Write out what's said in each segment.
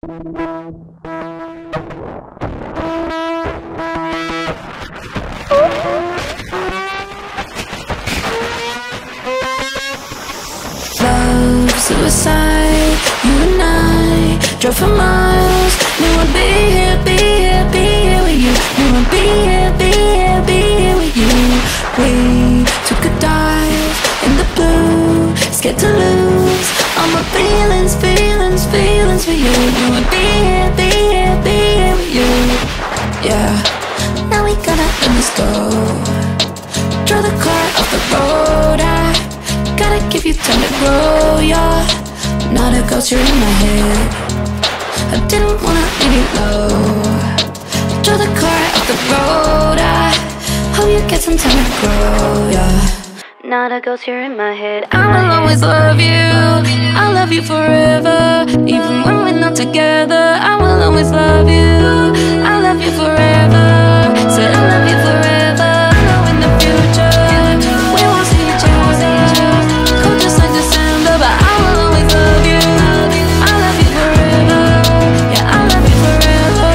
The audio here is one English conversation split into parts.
Suicide, you and I drove for miles. Knew I'd be here, be here, be here with you. Knew I'd be here, be here, be here with you. We took a dive in the blue, scared to lose all my feelings, feelings, feelings for you. Knew I'd be here, be here, be here with you. Yeah, now we gotta let this go. Draw the car off the road. I gotta give you time to grow, yeah. Not a ghost, you're in my head. I didn't wanna leave you low. Draw the car off the road. I hope you get some time to grow, yeah. Not a ghost, you're in my head. I will always love you. I'll love you forever. Even when we're not together, I will always love you. I'll love you forever. Said I love you forever. I know in the future we won't see each other. Cold just like December, but I will always love you. I love you forever. Yeah, I love you forever.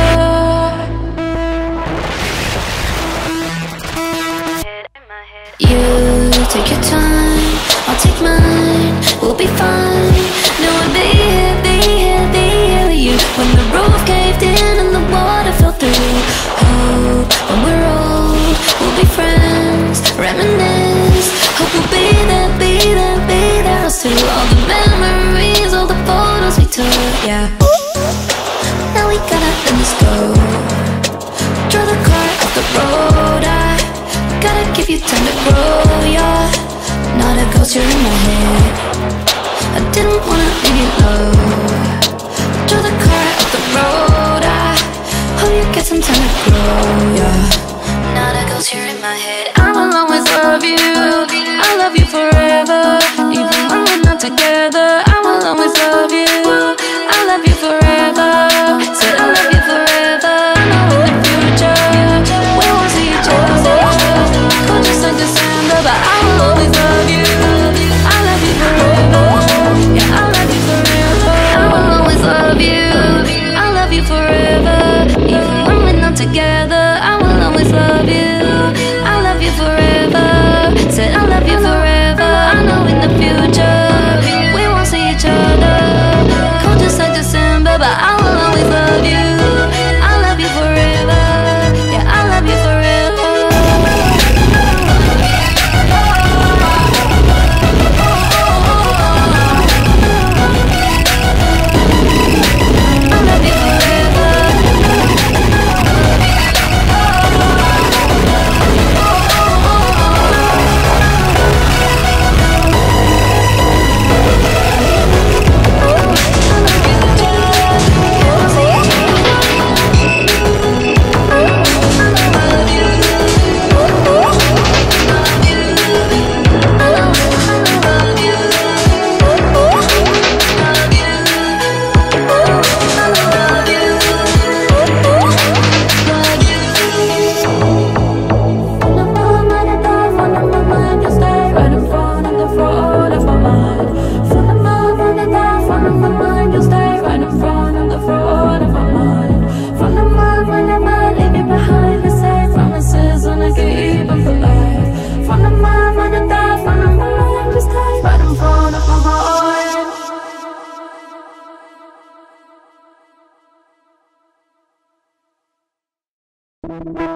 You take your time, I'll take mine. We'll be fine. No one be here, be here, be here with you. When the roof caved in and the water fell through. Hope when we're old, we'll be friends. Reminisce. Hope we'll be there, be there, be there. Us too. All the memories, all the photos we took. Yeah. Now we gotta let this go. Draw the car off the road. I gotta give you time to grow, yeah. Not a ghost, you're in my head. I didn't wanna leave you low. Draw the car off the road. I hope you get some time to grow, yeah. Not a ghost, you're in my head. I will always love you. I'll love you forever. Even when we're not together, I will always love you. I'll love you forever. Said I love you forever. I know in the future we won't see each other. Cold just like December, but I will always love you. I love you forever. Yeah, I love you forever. I will always love you. I love you forever. Even when we're not together, I will always love you. I love you forever. Said I love you forever. I know in the future we won't see each other. Cold just like December, but I will always love you. I love you forever. Yeah, I love you forever.